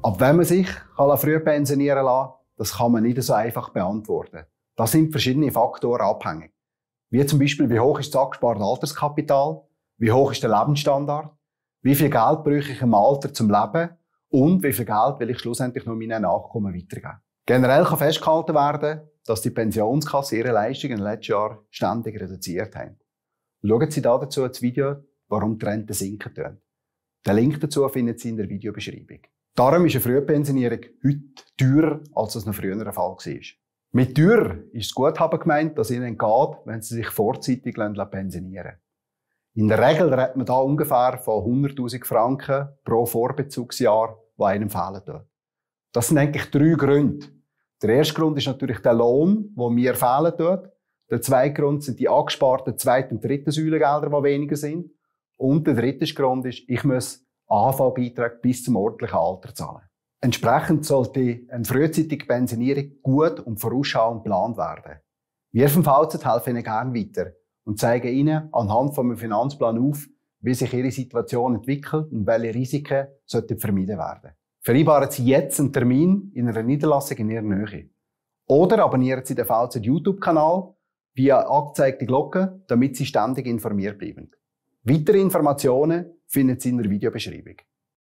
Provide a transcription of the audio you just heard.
Aber wenn man sich früh pensionieren lassen kann, das kann man nicht so einfach beantworten. Da sind verschiedene Faktoren abhängig. Wie zum Beispiel, wie hoch ist das angesparte Alterskapital, wie hoch ist der Lebensstandard, wie viel Geld brauche ich im Alter zum Leben und wie viel Geld will ich schlussendlich noch meinen Nachkommen weitergeben. Generell kann festgehalten werden, dass die Pensionskassen ihre Leistungen in den letzten Jahren ständig reduziert haben. Schauen Sie dazu das Video, warum die Renten sinken tun. Den Link dazu finden Sie in der Videobeschreibung. Darum ist eine Frühpensionierung heute teurer, als es noch früher der Fall war. Mit teurer ist das Guthaben gemeint, das Ihnen geht, wenn Sie sich vorzeitig pensionieren lassen. In der Regel redet man da ungefähr von 100'000 Franken pro Vorbezugsjahr, die einem fehlen tut. Das sind eigentlich 3 Gründe. Der erste Grund ist natürlich der Lohn, der mir fehlen tut. Der zweite Grund sind die angesparten zweiten und dritten Säulengelder, die weniger sind. Und der dritte Grund ist, ich muss AHV-Beiträge bis zum ordentlichen Alter zahlen. Entsprechend sollte eine frühzeitige Pensionierung gut und vorausschauend geplant werden. Wir vom VZ helfen Ihnen gerne weiter und zeigen Ihnen anhand von einem Finanzplan auf, wie sich Ihre Situation entwickelt und welche Risiken vermieden werden. Vereinbaren Sie jetzt einen Termin in einer Niederlassung in Ihrer Nähe. Oder abonnieren Sie den VZ YouTube-Kanal via angezeigte Glocke, damit Sie ständig informiert bleiben. Weitere Informationen finden Sie in der Videobeschreibung.